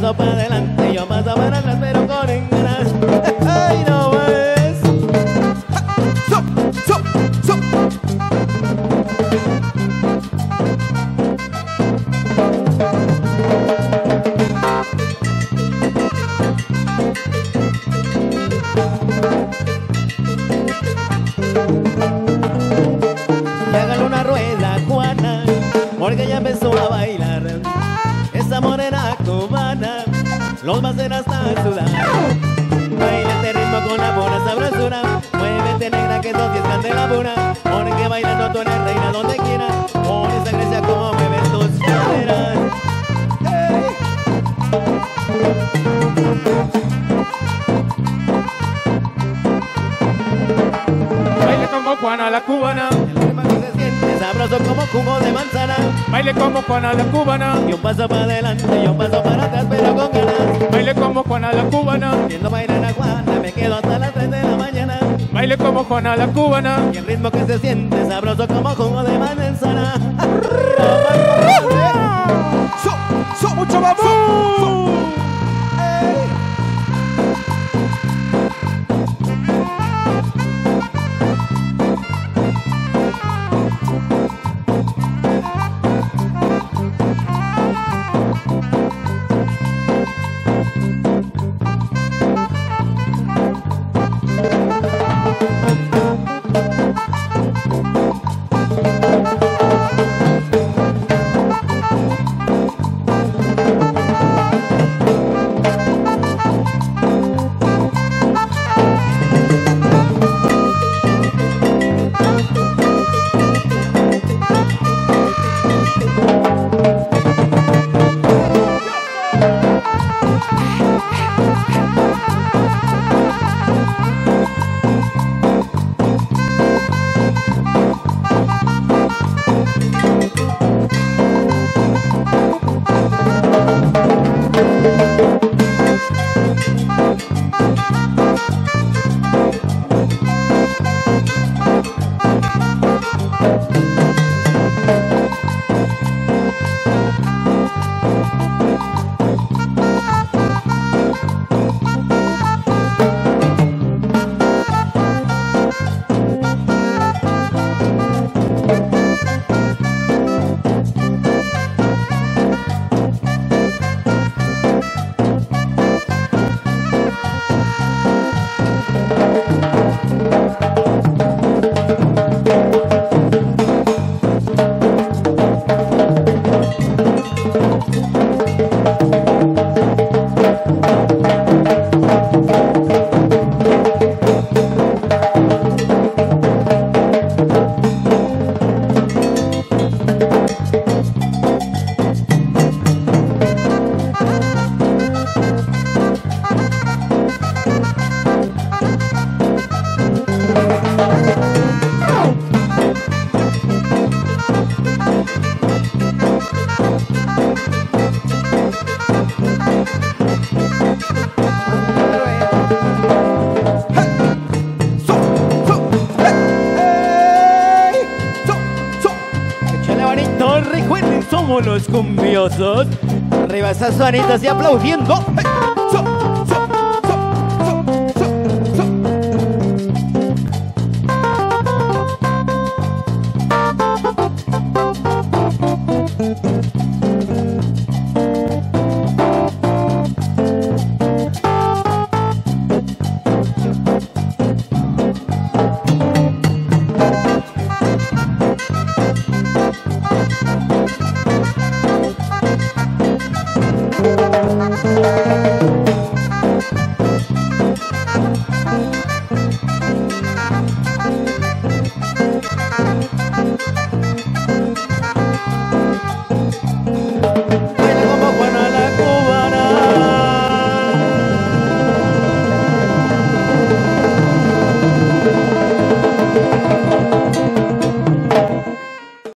paso para adelante, yo paso para atrás, pero con ganas. ¡Ay, no ves! ¡Sup, sup, sup! Y hágale una rueda, Juana, porque ya empezó a bailar esa morena cubana, los va a hacer hasta sudar. Baila este ritmo con la buena sabrosura, muévete negra que sos 10 candela pura, porque bailando tú eres reina donde quiera, con esa gracia como mueven tus caderas. Hey. Baile como Juana la cubana, El ritmo que se siente sabroso como jugo de manzana, baile como Juana la cubana, y un paso para adelante y un paso para atrás, pero con ganas. baile como Juana la cubana, Viendo bailar a Juana me quedo hasta las 3 de la mañana. baile como Juana la cubana. Y el ritmo que se siente sabroso como jugo de manzana. ¡Sup, sup! ¡Mucho vamos! Recuerden, somos los cumbiosos. Arriba esas manitas y aplaudiendo.